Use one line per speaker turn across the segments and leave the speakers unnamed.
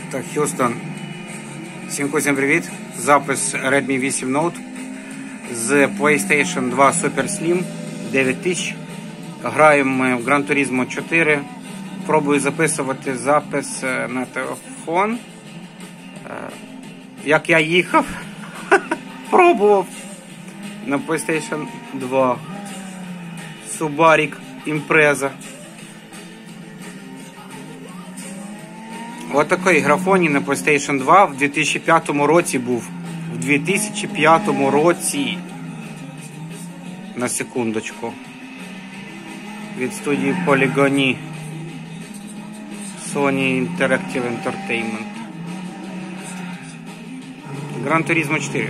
Так, Х'юстон. Всім привіт. Запис Redmi 8 Note з PlayStation 2 Super Slim 9000. Граємо ми в Gran Turismo 4. Пробую записувати запис на телефон. Як я їхав, пробував на PlayStation 2 Subaru Impreza. Ось такий графоній на PlayStation 2 в 2005 році був. В 2005 році. На секундочку. Від студії Polygon. Sony Interactive Entertainment. Gran Turismo 4.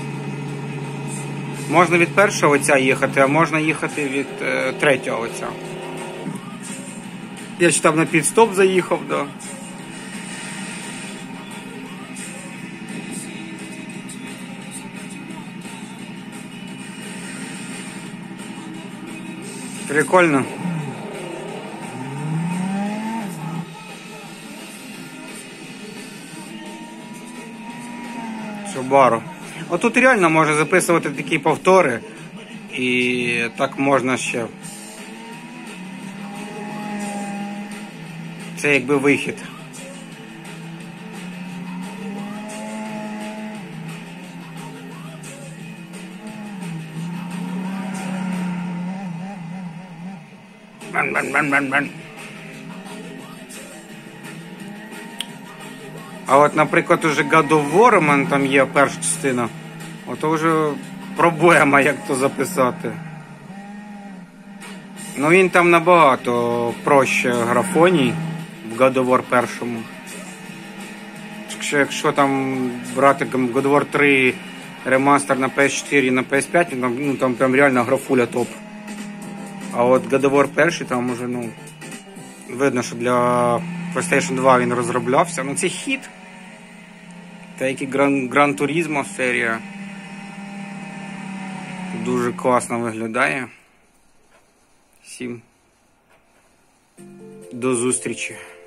Можна від першого лиця їхати, а можна їхати від третього лиця. Я ж там на підстоп заїхав, да. Прикольно. Subaru. Отут реально можна записувати такі повтори. І так можна ще. Це якби вихід. Бан. А от, наприклад, уже God of War у мене там є перша частина. Ото вже проблема, як то записати. Ну він там набагато проще графоній в God of War першому. Якщо там брати God of War 3 ремастер на PS4 і на PS5, там прям реально графуля топ. А от God of War перший там уже, видно, що для PlayStation 2 він розроблявся. Це хіт. Та як і Gran Turismo серія. Дуже класно виглядає. Всім до зустрічі.